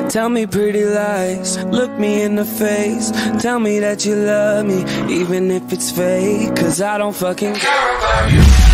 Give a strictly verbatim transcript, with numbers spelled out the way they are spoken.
Tell me pretty lies, look me in the face. Tell me that you love me, even if it's fake, cause I don't fucking care about you.